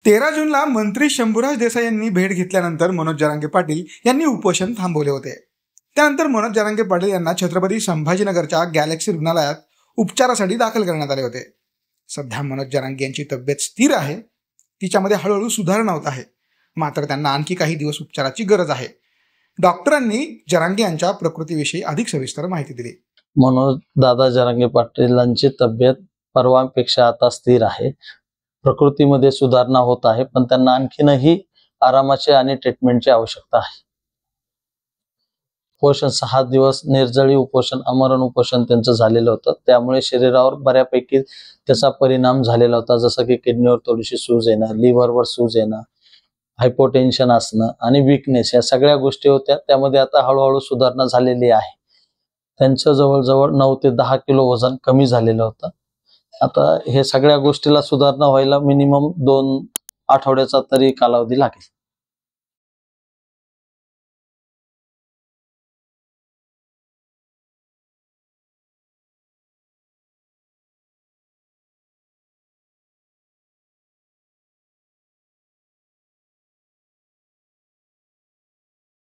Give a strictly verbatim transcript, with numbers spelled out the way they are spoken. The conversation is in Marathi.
तेरा जूनला मंत्री शंभूराज देसाई यांनी भेट घेतल्यानंतर मनोज जरांगे पाटील यांनी उपोषण थांबवले होते। त्यानंतर मनोज जरांगे पाटील यांना छत्रपती संभाजीनगरच्या गॅलेक्सी रुग्णालयात उपचारासाठी दाखल करण्यात आले होते। सध्या मनोज जरांगे यांची तब्येत स्थिर आहे, तिच्यामध्ये हळूहळू सुधारणा होत आहे, मात्र त्यांना आणखी काही दिवस उपचाराची गरज आहे। डॉक्टरांनी जरांगे यांच्या प्रकृतीविषयी अधिक सविस्तर माहिती दिली। मनोज दादा जरांगे पाटीलांची तब्येत परवांपेक्षा आता स्थिर आहे, प्रकृतीमध्ये सुधारणा होत आहे, पण त्यांना आणखीनही आरामाची आणि ट्रीटमेंटची आवश्यकता आहे। उपोषण सहा दिवस निर्जळी उपोषण आमरण उपोषण त्यांचं झालेलं होतं, त्यामुळे शरीरावर बऱ्यापैकी त्याचा परिणाम झालेला होता, जसं की किडनीवर थोडीशी सूज येणं, लिव्हरवर सूज येणं, हायपोटेन्शन असणं आणि विकनेस, या सगळ्या गोष्टी होत्या। त्यामध्ये आता हळूहळू सुधारणा झालेली आहे। त्यांचं जवळजवळ नऊ ते दहा किलो वजन कमी झालेलं होतं। आता हे सगळ्या गोष्टीला सुधारणा व्हायला मिनिमम दोन आठवड्याचा तरी कालावधी लागेल।